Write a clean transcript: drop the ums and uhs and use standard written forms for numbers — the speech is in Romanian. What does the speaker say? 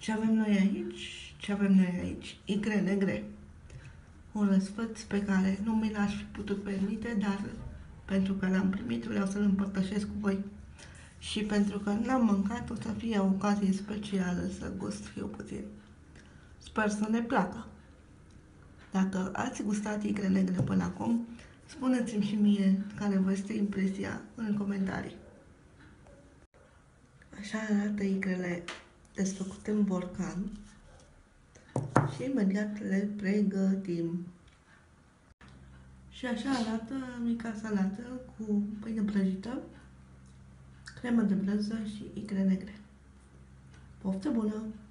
Ce avem noi aici? Ce avem noi aici? Icre negre. Un răsfăț pe care nu mi l-aș fi putut permite, dar pentru că l-am primit, vreau să-l împărtășesc cu voi. Și pentru că n-am mâncat, o să fie o ocazie specială să gust și eu puțin. Sper să ne placă. Dacă ați gustat icre negre până acum, spuneți-mi și mie care vă este impresia în comentarii. Așa arată icrele desfăcute în borcan și imediat le pregătim. Și așa arată mica salată cu pâine prăjită, cremă de brânză și icre negre. Poftă bună!